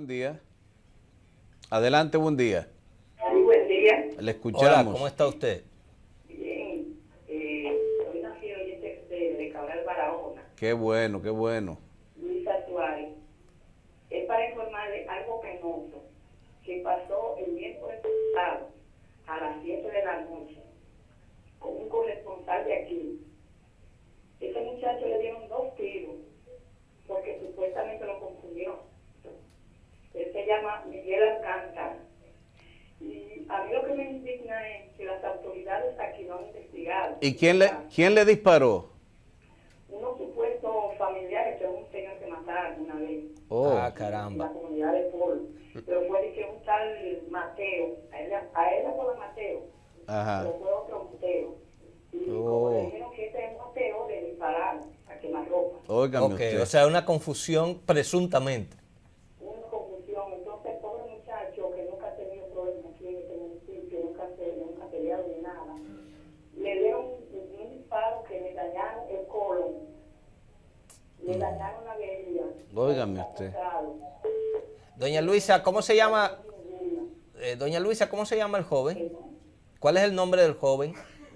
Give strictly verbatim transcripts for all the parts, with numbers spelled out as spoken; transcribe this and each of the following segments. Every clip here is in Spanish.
Buen día. Adelante, buen día. Sí, buen día. Le escuchamos. Hola, ¿cómo está usted? Bien. Eh, soy una fiel oyente de, de Cabral Barahona. Qué bueno, qué bueno. Luisa Suárez. Es para informarle algo penoso que pasó el miércoles pasado a las siete de la noche con un corresponsal de aquí. Ese muchacho le dieron dos tiros porque supuestamente lo confundió. Él se llama Miguel Alcántara. Y a mí lo que me indigna es que las autoridades aquí no han investigado. ¿Y quién le, quién le disparó? Unos supuestos familiares que un señor que mataron una vez. Oh. Ah, En caramba. la comunidad de Polo. Pero fue de que un tal Mateo, a él, a él le fue Mateo, Ajá. pero fue otro Mateo. Y Oh. como le dijeron que este es Mateo, le dispararon a quemarropa. Óigame Ok, usted. o sea, una confusión presuntamente. Una confusión. Entonces, pobre muchacho que nunca ha tenido problemas aquí en este municipio, nunca se nunca ha peleado ni nada, le dieron un, un disparo que le dañaron el colon, le dañaron la vejiga. Óigame usted. Doña Luisa, ¿cómo se llama? Eh, Doña Luisa, ¿cómo se llama el joven? ¿Cuál es el nombre del joven?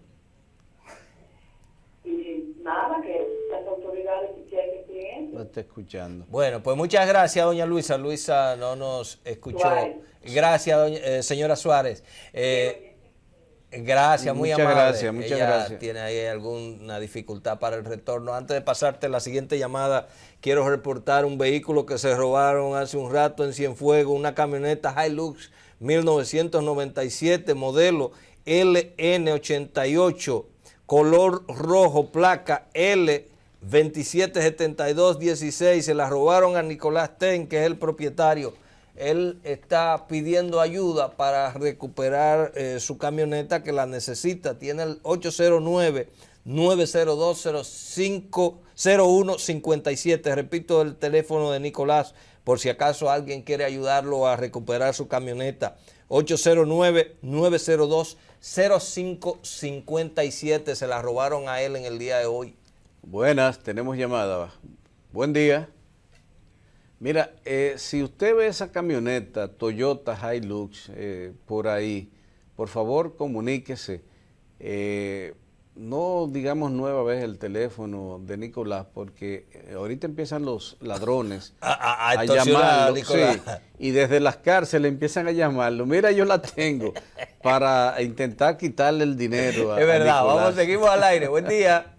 Y nada, que las autoridades quisieran que siguen. Lo está escuchando. Bueno, pues muchas gracias, doña Luisa. Luisa no nos escuchó. Suárez. Gracias, doña- eh, señora Suárez. Eh, gracias, muy Muchas amable. gracias, muchas Ella gracias. tiene ahí alguna dificultad para el retorno. Antes de pasarte la siguiente llamada, quiero reportar un vehículo que se robaron hace un rato en Cienfuegos, una camioneta Hilux mil novecientos noventa y siete, modelo L N ochenta y ocho, color rojo, placa L veintisiete setenta y dos dieciséis. Se la robaron a Nicolás Ten, que es el propietario. Él está pidiendo ayuda para recuperar eh, su camioneta, que la necesita. Tiene el ocho cero nueve, nueve cero dos, cero uno cinco siete. Repito el teléfono de Nicolás, por si acaso alguien quiere ayudarlo a recuperar su camioneta. ocho cero nueve, nueve cero dos, cero cinco cinco siete. Se la robaron a él en el día de hoy. Buenas, tenemos llamada. Buen día. Mira, eh, si usted ve esa camioneta Toyota Hilux eh, por ahí, por favor comuníquese. Eh, no digamos nueva vez el teléfono de Nicolás, porque eh, ahorita empiezan los ladrones A, a, a a extorsionar a llamarlo, Nicolás. sí, y desde las cárceles empiezan a llamarlo. Mira, yo la tengo para intentar quitarle el dinero a, Es verdad, a Nicolás. vamos, seguimos al aire. Buen día.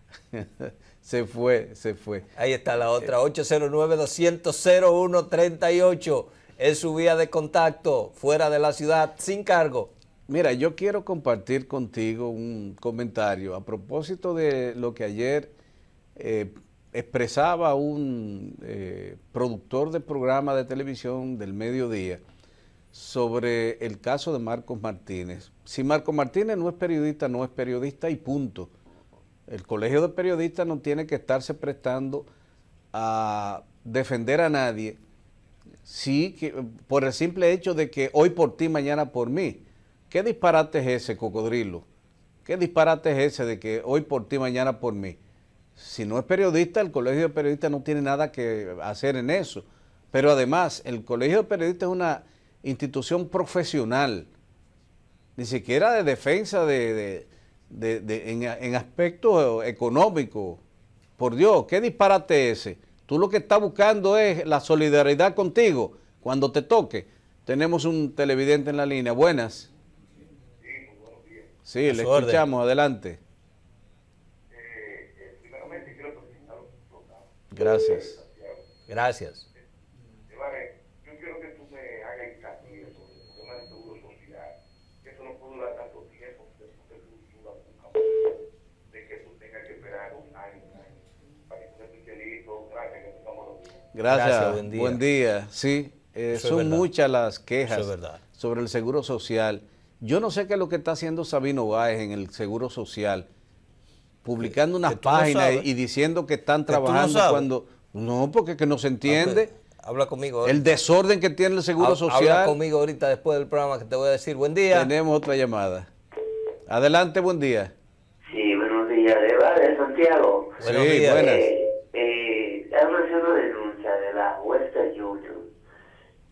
Se fue, se fue. Ahí está la otra, ocho cero nueve, doscientos, cero uno treinta y ocho. Es su vía de contacto fuera de la ciudad, sin cargo. Mira, yo quiero compartir contigo un comentario a propósito de lo que ayer eh, expresaba un eh, productor de programa de televisión del mediodía sobre el caso de Marcos Martínez. Si Marcos Martínez no es periodista, no es periodista y punto. El Colegio de Periodistas no tiene que estarse prestando a defender a nadie, sí, que, por el simple hecho de que hoy por ti, mañana por mí. ¿Qué disparate es ese, cocodrilo? ¿Qué disparate es ese de que hoy por ti, mañana por mí? Si no es periodista, el Colegio de Periodistas no tiene nada que hacer en eso. Pero además, el Colegio de Periodistas es una institución profesional, ni siquiera de defensa de... de De, de, en, en aspectos económicos. Por Dios, ¿qué disparate ese? Tú lo que estás buscando es la solidaridad contigo cuando te toque. Tenemos un televidente en la línea. Buenas. Sí, muy buenos días. Sí, A le su orden. escuchamos. Adelante. Eh, eh, primeramente quiero felicitar a los diputados. Gracias. Santiago. Gracias. Iván, yo quiero que tú me hagas hincapié sobre el problema del seguro social. Que eso no puede durar tanto tiempo después que tú tú la buscas, de que tú tengas que esperar un año, un año, para que tú te especialices. Gracias, que tengamos los días. Gracias. Gracias, buen día. Buen día. Sí, eh, Eso es son verdad. muchas las quejas Eso es verdad. sobre el seguro social. Yo no sé qué es lo que está haciendo Sabino Báez en el seguro social, publicando unas que tú no páginas sabes. y diciendo que están Que tú no trabajando sabes. cuando... No, porque que no se entiende. Ok, habla conmigo. El desorden que tiene el seguro Habla social. conmigo ahorita después del programa que te voy a decir. Buen día. Tenemos otra llamada. Adelante, buen día. Sí, buenos días, Eva de Santiago. Buenos sí, días. buenas. Eh, eh, he recibido una denuncia de la juez de Junior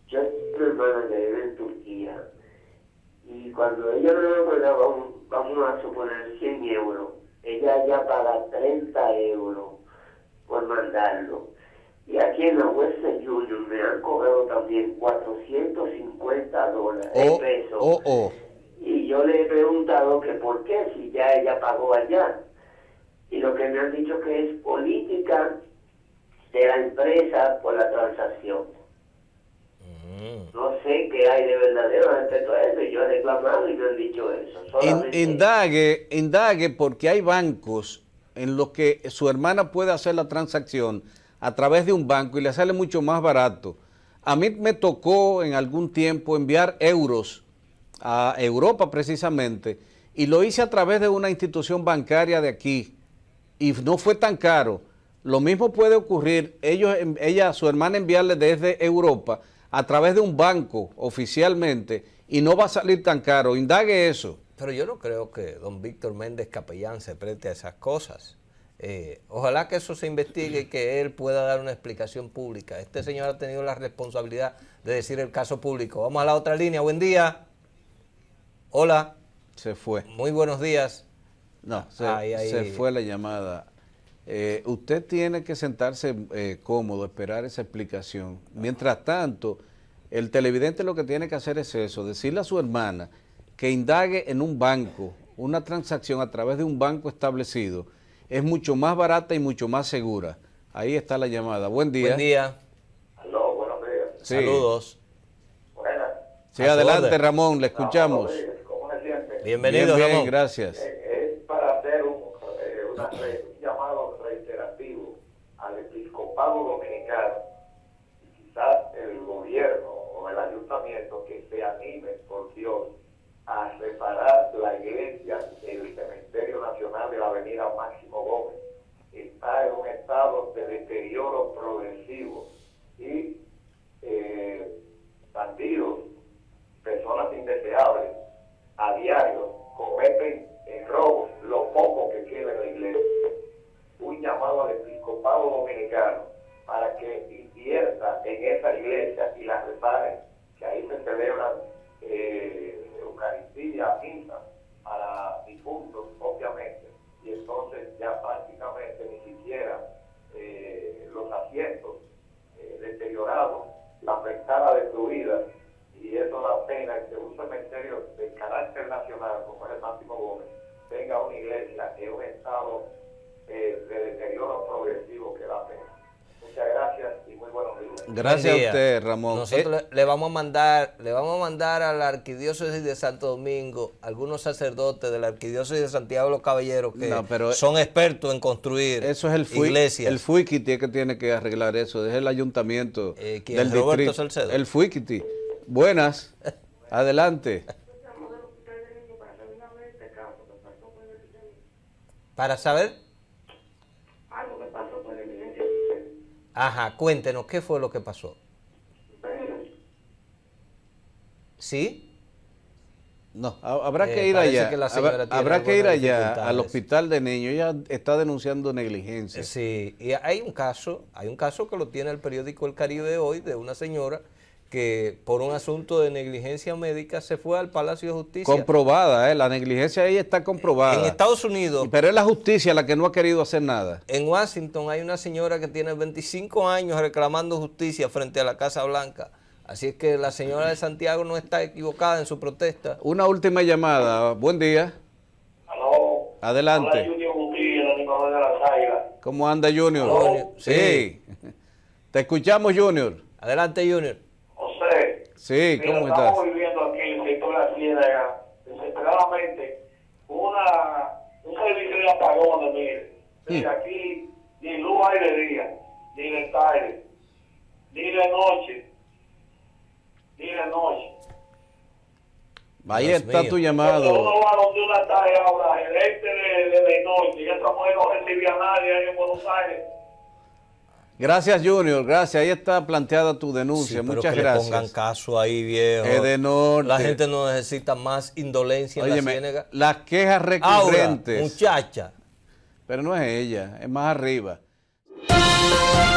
si cuando ella me da, vamos, vamos a suponer cien euros, ella ya paga treinta euros por mandarlo. Y aquí en la Western Union me han cobrado también cuatrocientos cincuenta dólares, Oh, pesos. oh, oh. Y yo le he preguntado que por qué, si ya ella pagó allá. Y lo que me han dicho que es política de la empresa por la transacción. Mm. No sé qué hay de verdadero respecto a eso. Y yo he reclamado y me han dicho eso. In- Solamente indague, indague porque hay bancos en los que su hermana puede hacer la transacción a través de un banco y le sale mucho más barato. A mí me tocó en algún tiempo enviar euros a Europa precisamente y lo hice a través de una institución bancaria de aquí y no fue tan caro. Lo mismo puede ocurrir, ellos, ella, su hermana enviarle desde Europa a través de un banco oficialmente y no va a salir tan caro. Indague eso. Pero yo no creo que don Víctor Méndez Capellán se preste a esas cosas. Eh, ojalá que eso se investigue y que él pueda dar una explicación pública. Este señor ha tenido la responsabilidad de decir el caso público. Vamos a la otra línea. Buen día. Hola. Se fue. Muy buenos días. No, se, Ay, ay. se fue la llamada. Eh, usted tiene que sentarse eh, cómodo, esperar esa explicación. Mientras tanto, el televidente lo que tiene que hacer es eso, decirle a su hermana que indague en un banco, una transacción a través de un banco establecido, es mucho más barata y mucho más segura. Ahí está la llamada. Buen día. Buen día. Aló, buenos días. Sí. Saludos. Buenas. Sí, A su adelante, orden. Ramón, le escuchamos. Buenos días. ¿Cómo se siente? Bienvenido, bien, bien, Ramón. gracias. Eh, es para hacer un, eh, una re- un llamado reiterativo al episcopado dominicano y quizás el gobierno o el ayuntamiento que se anime, por Dios, a reparar la iglesia del Cementerio Nacional de la Avenida Máximo Gómez. Está en un estado de deterioro progresivo y eh, bandidos, personas indeseables, a diario cometen en robos lo poco que queda en la iglesia. Un llamado al episcopado dominicano para que invierta en esa iglesia y la repare, que ahí se celebran eh, Eucaristía, misa para difuntos, obviamente, y entonces ya prácticamente ni siquiera eh, los asientos eh, deteriorados, la ventana destruida, y eso da pena que un cementerio de carácter nacional como es el Máximo Gómez tenga una iglesia en un estado eh, de deterioro progresivo que da pena. Muchas gracias y muy buenos días. Gracias Buen a día. usted, Ramón. Nosotros Eh, le, le vamos a mandar, le vamos a mandar a la Arquidiócesis de Santo Domingo algunos sacerdotes de la Arquidiócesis de Santiago de los Caballeros que No, pero son expertos en construir Eso es el FUI, iglesias. el FUICITI que tiene que arreglar eso, es el ayuntamiento Eh, ¿quién? del Roberto distrito. Salcedo. El FUICITI. Buenas, adelante. Para saber, Algo que pasó con la evidencia. ajá, cuéntenos qué fue lo que pasó. ¿Sí? No, ha- habrá Eh, que ir parece allá. que la señora habrá tiene habrá que ir algunas allá dificultades. al hospital de niños. Ella está denunciando negligencia. Sí, y hay un caso, hay un caso que lo tiene el periódico El Caribe hoy de una señora que por un asunto de negligencia médica se fue al Palacio de Justicia. Comprobada, ¿eh? La negligencia ahí está comprobada. En Estados Unidos, Pero es la justicia la que no ha querido hacer nada. en Washington, hay una señora que tiene veinticinco años reclamando justicia frente a la Casa Blanca. Así es que la señora de Santiago no está equivocada en su protesta. Una última llamada. Buen día. Aló. Adelante. Hola, Junior Gutiérrez, el animador de las águilas. ¿Cómo anda, Junior? Aló. Sí. Te escuchamos, Junior. Adelante, Junior. José. Sí, Mira, ¿cómo estás? estamos viviendo aquí en el sector de la Ciénaga, desesperadamente, una, un servicio de apagones, mire. Mire, aquí ni luz hay de día, ni de tarde, ni de noche, ni de noche. Ahí Dios está mío. tu Cuando llamado. uno va donde una tarde ahora, el este de, de, de noche, y esa mujer no recibía a nadie ahí en Buenos Aires. Gracias, Junior. Gracias. Ahí está planteada tu Sí, denuncia. pero Muchas que le gracias. pongan caso ahí, viejo. Es de norte. La gente no necesita más indolencia en la Óyeme, Ciénaga. las quejas Aura, recurrentes. muchacha. Pero no es ella, es más arriba.